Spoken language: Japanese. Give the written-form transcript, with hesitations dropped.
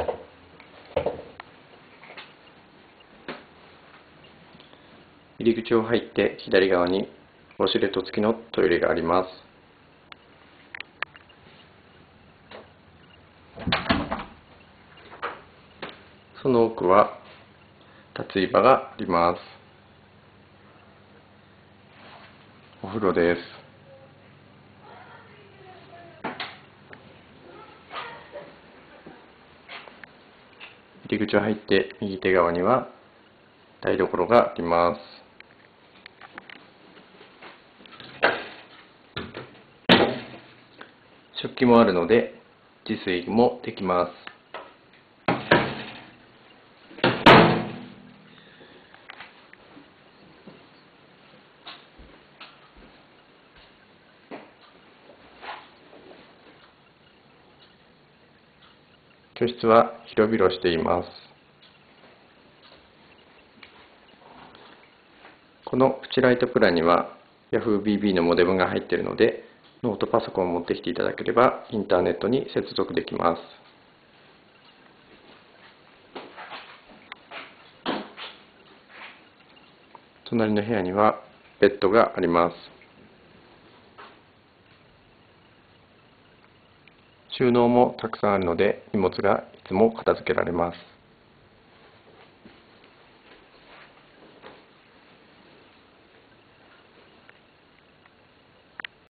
入り口を入って左側にウォシュレット付きのトイレがあります。その奥は脱衣場があります。お風呂です。入り口を入って右手側には台所があります。食器もあるので自炊もできます。居室は広々しています。このプチライトプランには Yahoo! BB のモデムが入っているので、ノートパソコンを持ってきていただければインターネットに接続できます。隣の部屋にはベッドがあります。収納もたくさんあるので荷物がいつも片付けられます。